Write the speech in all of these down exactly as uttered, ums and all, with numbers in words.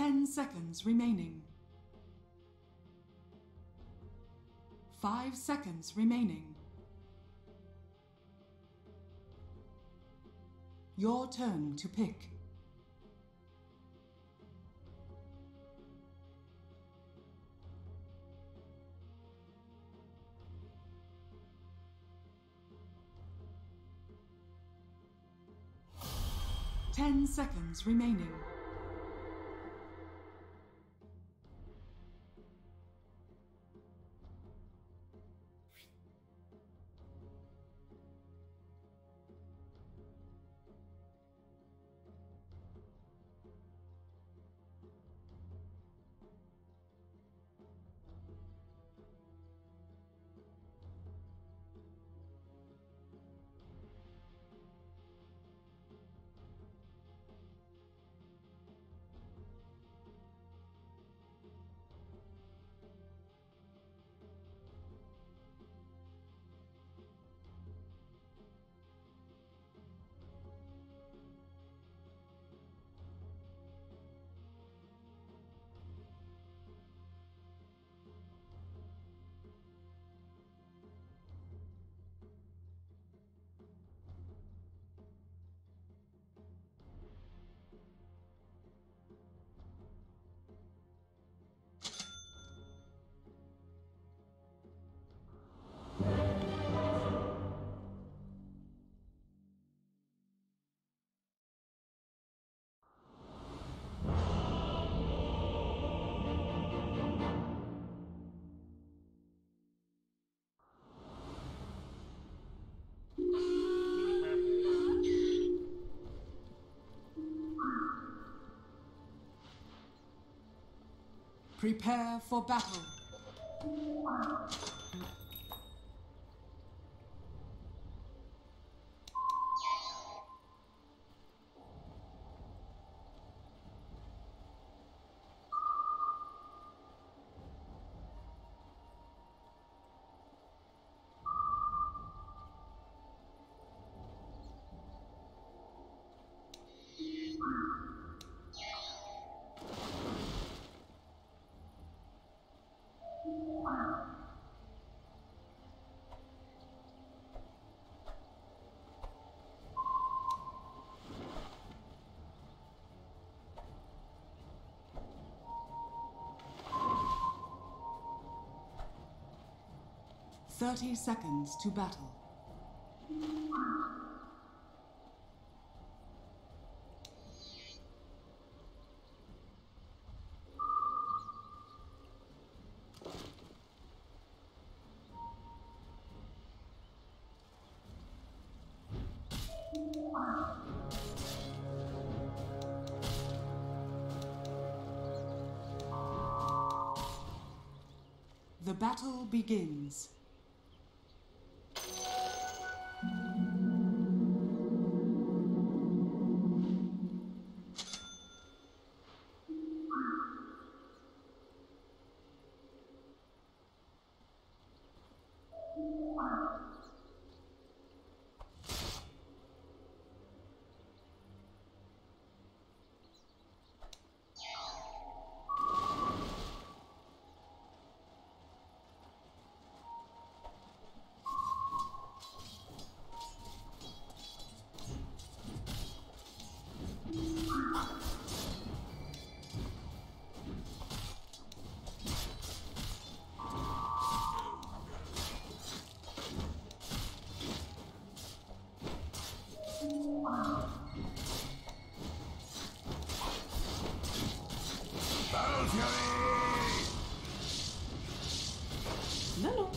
Ten seconds remaining. Five seconds remaining. Your turn to pick. Ten seconds remaining. Prepare for battle. Thirty seconds to battle. The battle begins. Battle Fury! No, no.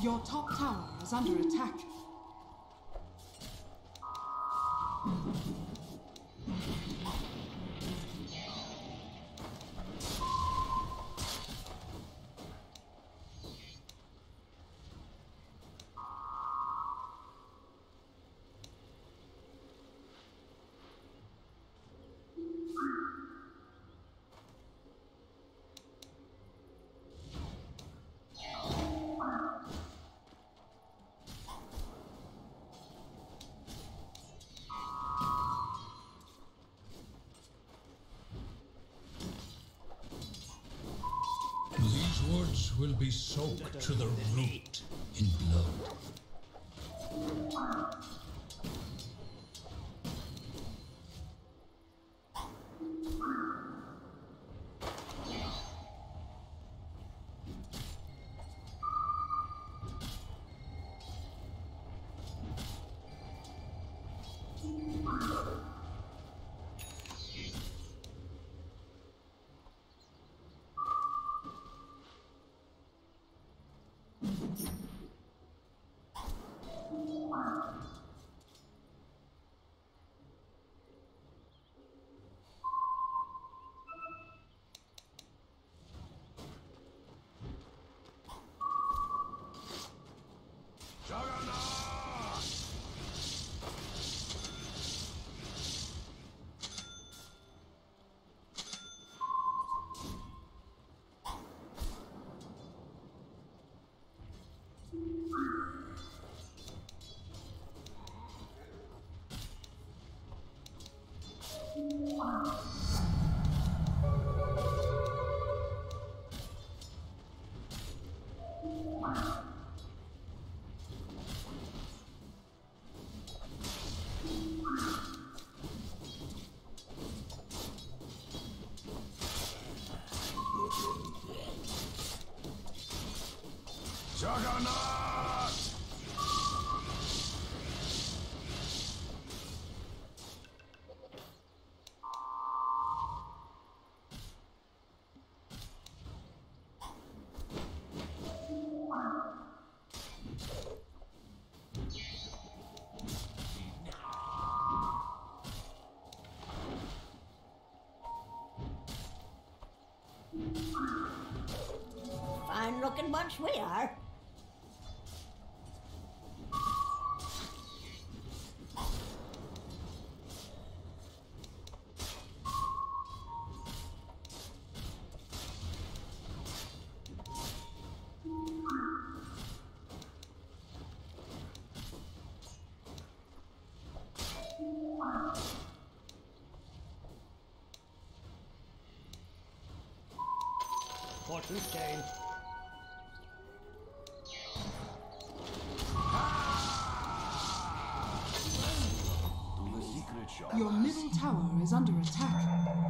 Your top tower is under attack. These woods will be soaked to the root in blood. Juggernaut! Fine looking bunch we are. Fortune's gain. To the secret shop. Your middle tower is under attack.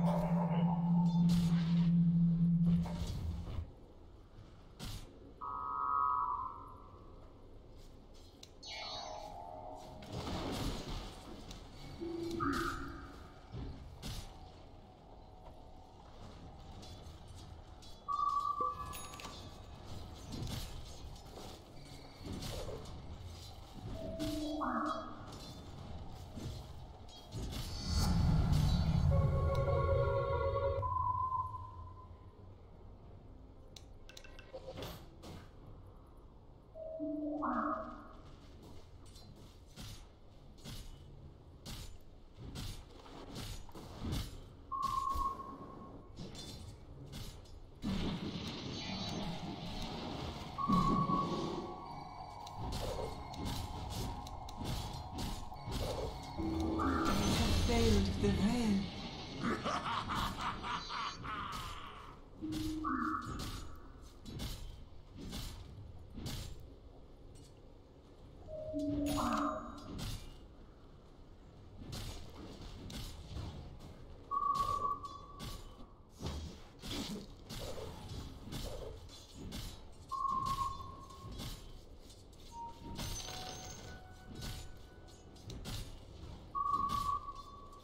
Failed the rain.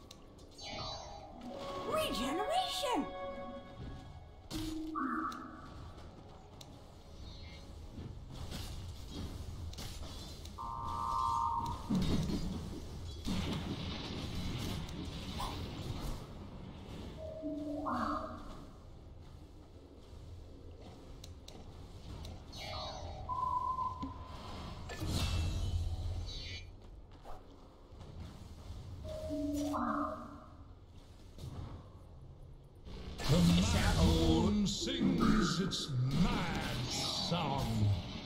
Regeneration! its mad song.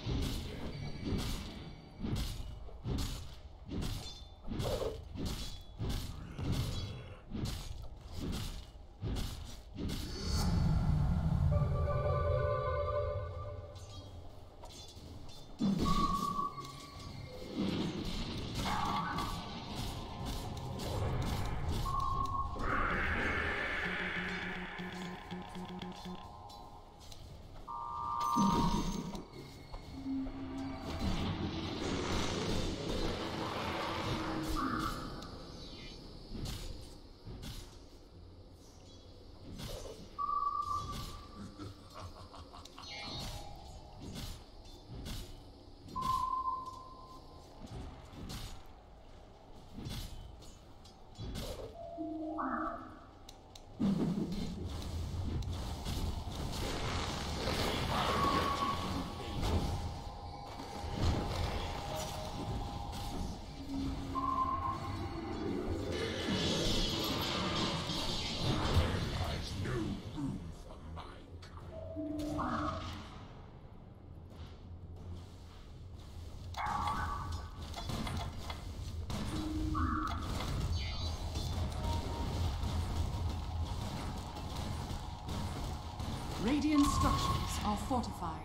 Radiant structures are fortified.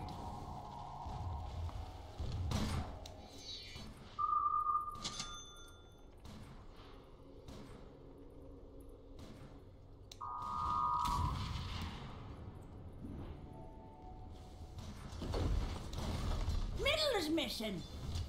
Middle is missing.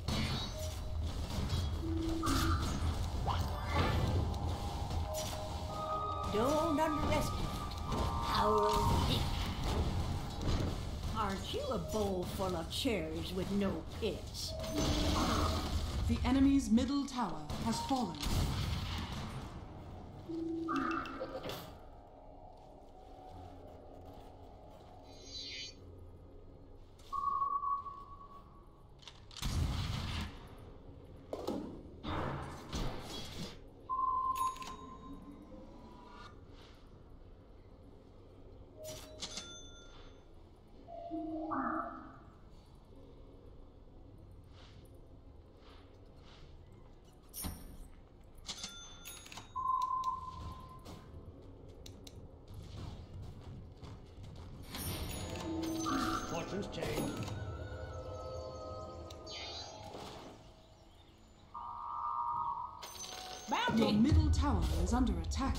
Don't underestimate power of hate. Aren't you a bowl full of cherries with no pits? The enemy's middle tower has fallen. Fortune's change. Your Bounty! middle tower is under attack.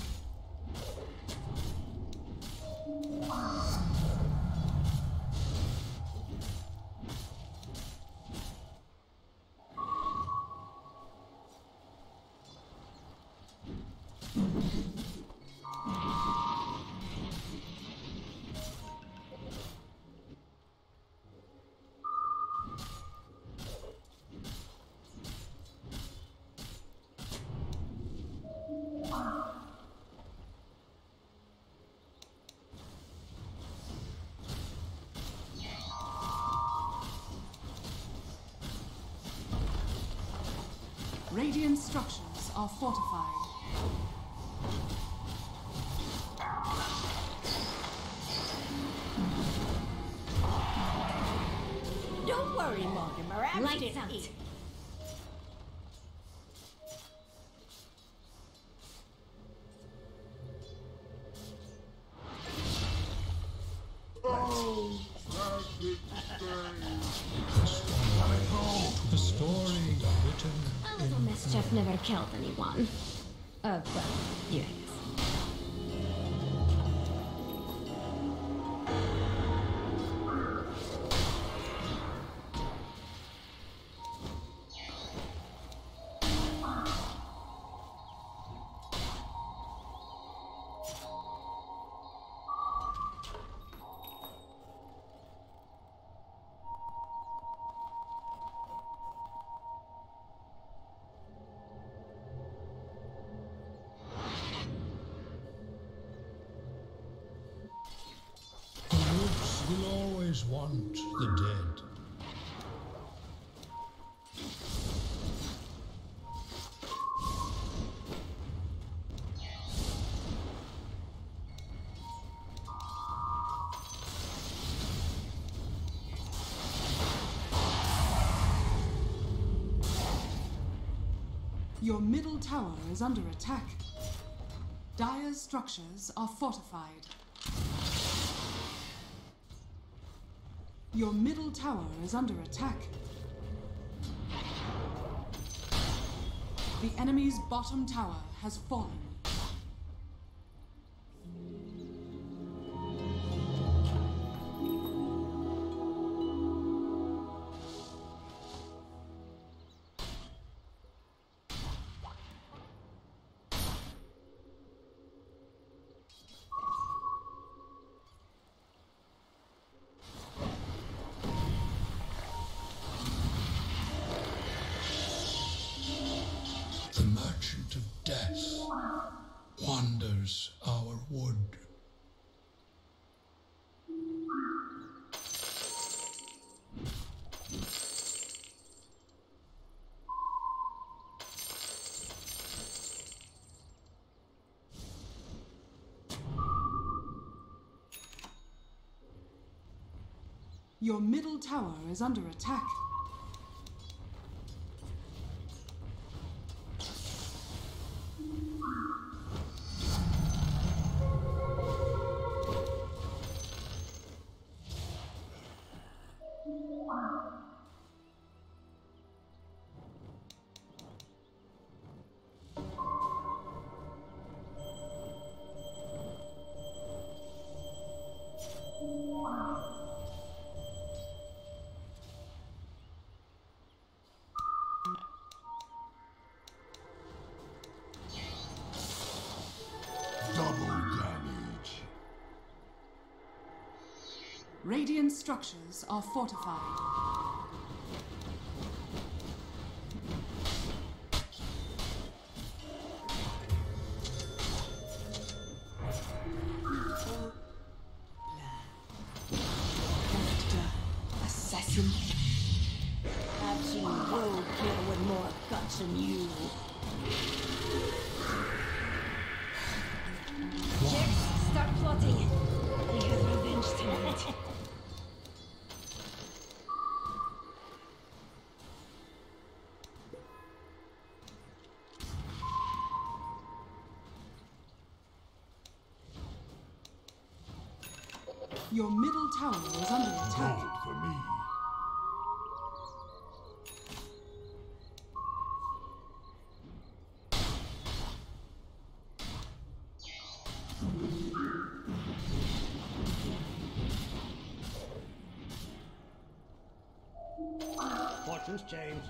Radiant structures are fortified. Don't worry, Mortimer. I'm Lights still out. here. The story written A little mischief never killed anyone. Uh, well, you, I guess. The woods will always want the dead. Your middle tower is under attack. Dire's structures are fortified. Your middle tower is under attack. The enemy's bottom tower has fallen. The merchant of death wanders our wood. Your middle tower is under attack. Double damage. Radiant structures are fortified. Assassin. I've seen roadkill with more guts than you. Jax, start plotting. We have revenge tonight. Your middle tower is under attack. Vote for me. Fortune's changed.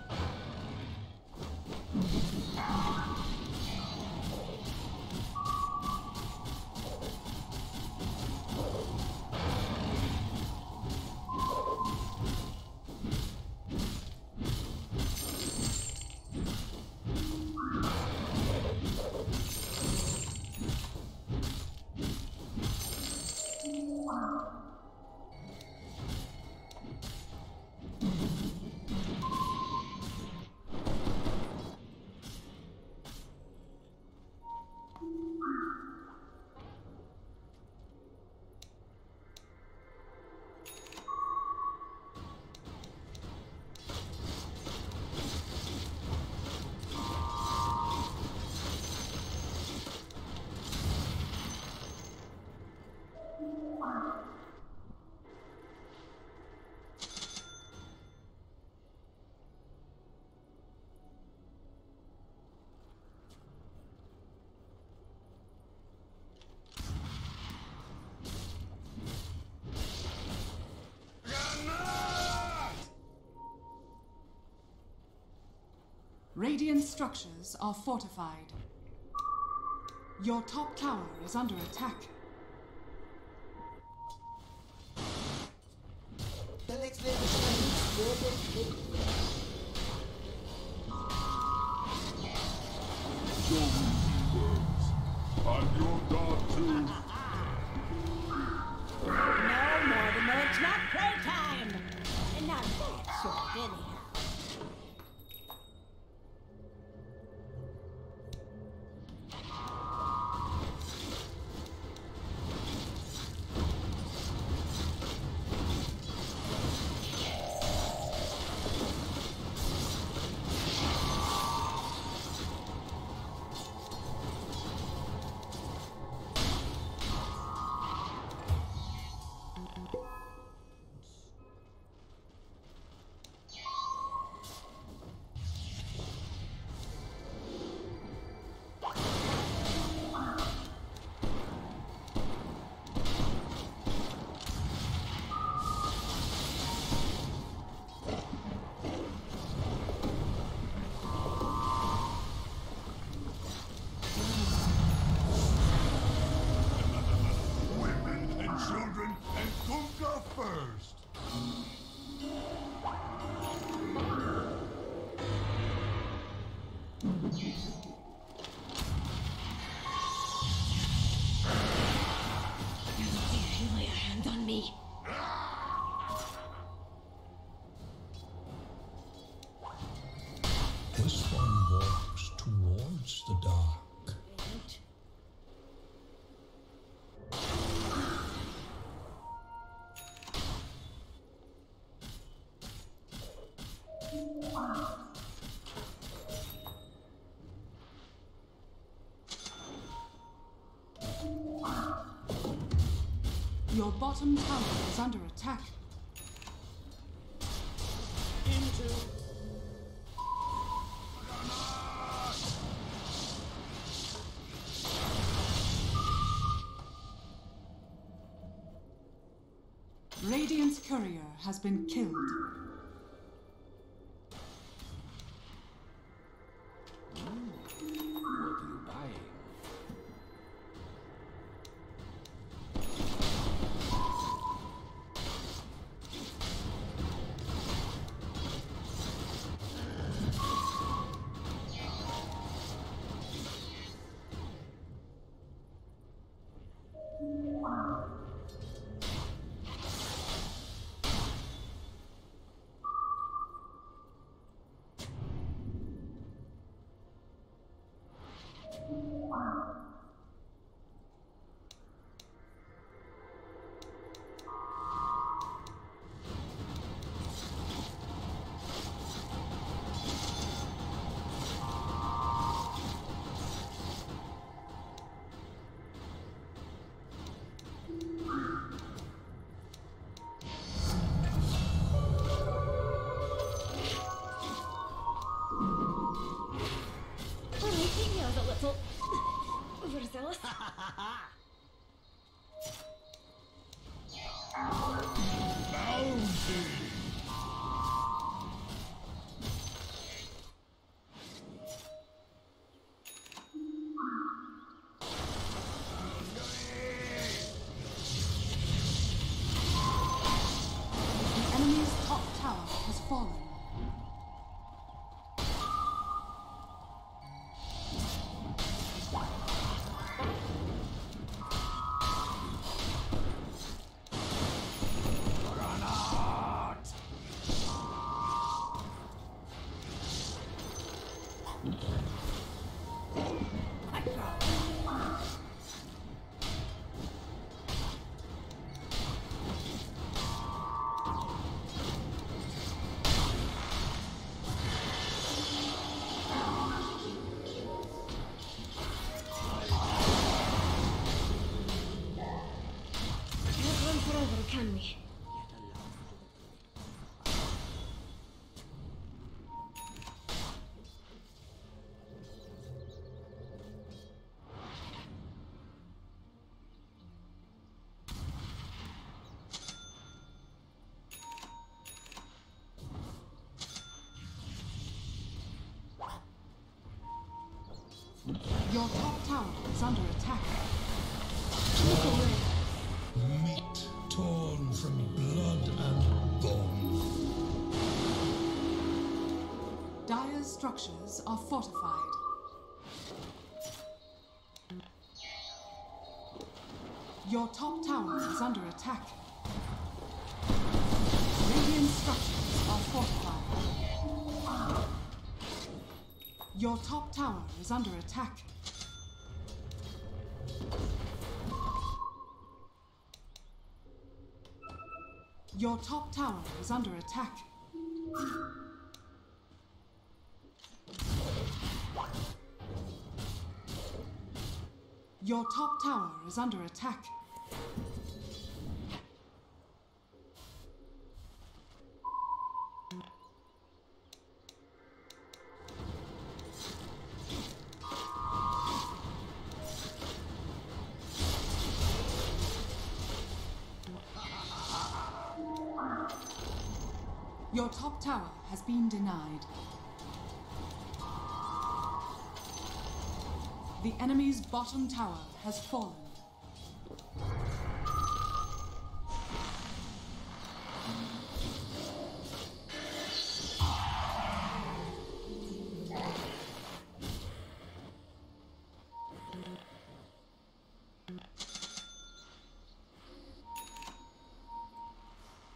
Radiant structures are fortified. Your top tower is under attack. Show me heroes. I'm your god too. No, Mortimer, it's not playtime. And not that sort, anyhow. You lay a hand on me. This one walks towards the dark. Your bottom tower is under attack. Into. Radiant's courier has been killed. What are you buying? Overzealous? The enemy's top tower has fallen. Can't run forever, can we? Your top tower is under attack. Meat torn from blood and bone. Dire's structures are fortified. Your top tower is under attack. Radiant structures are fortified. Your top tower is under attack. Your top tower is under attack. Your top tower is under attack. Your top tower has been denied. The enemy's bottom tower has fallen.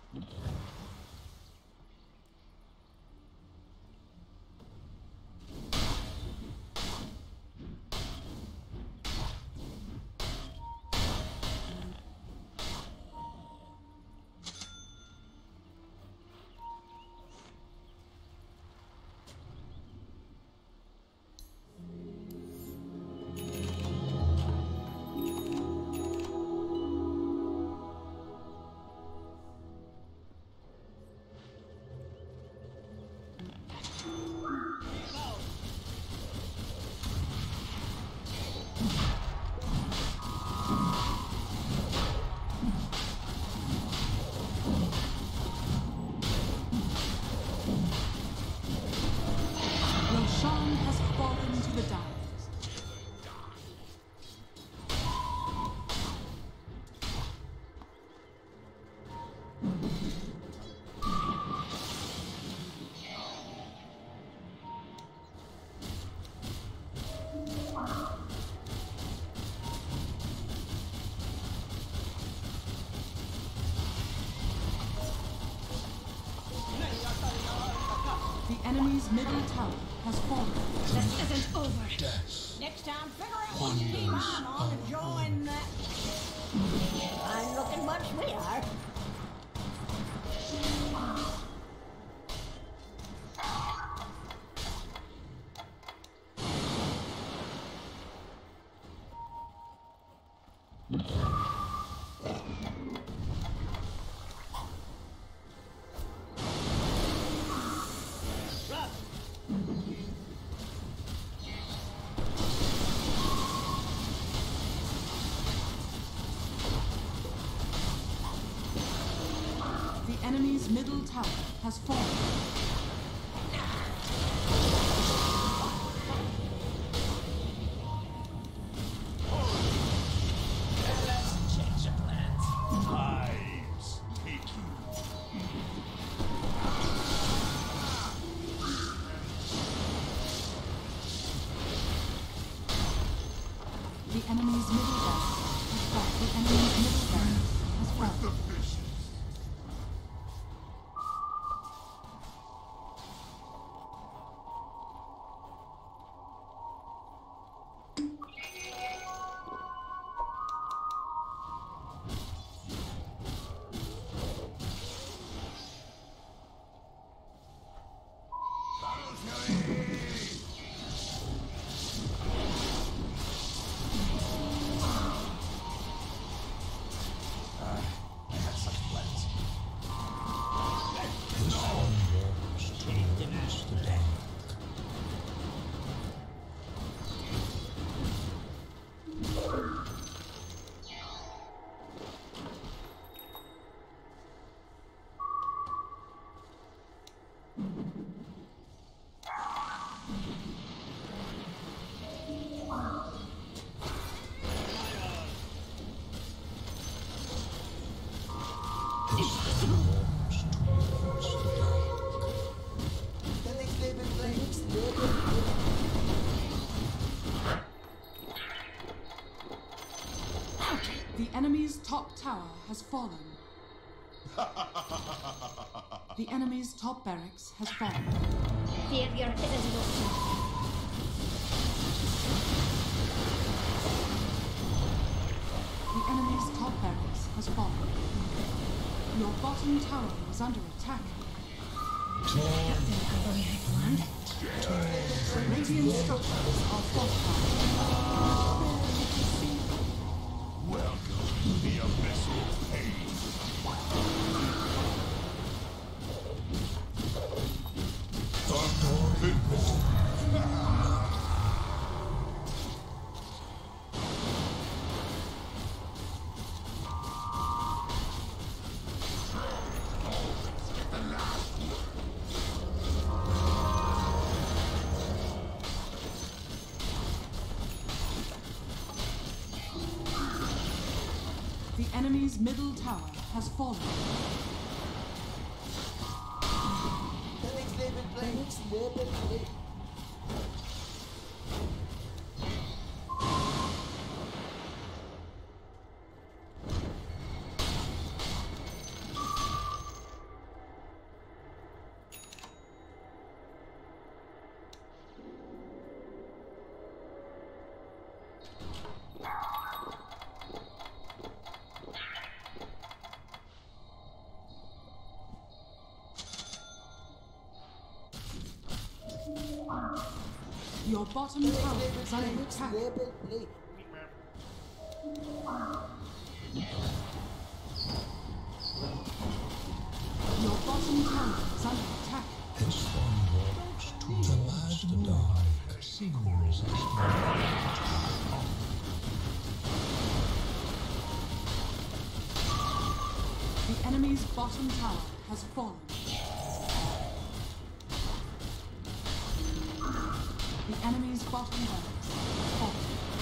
Roshan has fallen to the Dire. The enemy's middle tower has fallen. This isn't over. Death Next time, figure out what team wanders I'm on and our join that. I'm looking much sweeter. The enemy's middle tower has fallen. Hives take you. The enemy's middle barracks has fallen. The enemy's middle barracks has The fallen. vicious. This one walks towards the dark. This one walks towards the dark. The enemy's top tower has fallen. The enemy's top barracks has fallen. Failure isn't an option. The enemy's top barracks has fallen. Your bottom tower is under attack. Torn Didn't have the way I planned. Radiant structures are fortified. Welcome to the abyssal pain. The enemy's middle tower has fallen. Your bottom tower is under attack. Your bottom tower is under attack. This one walks towards the dark, sings its The enemy's bottom tower has fallen. The enemy's bottom barracks has fallen.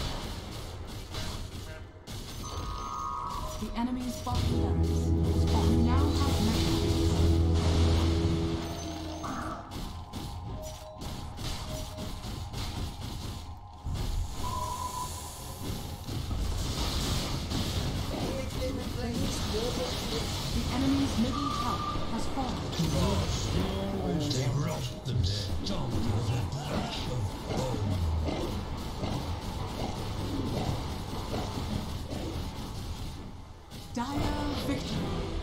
The enemy's bottom barracks has fallen. You now have mechanics. The enemy's middle tower has fallen. They rot them stomp with a flash of bone. Dire victory.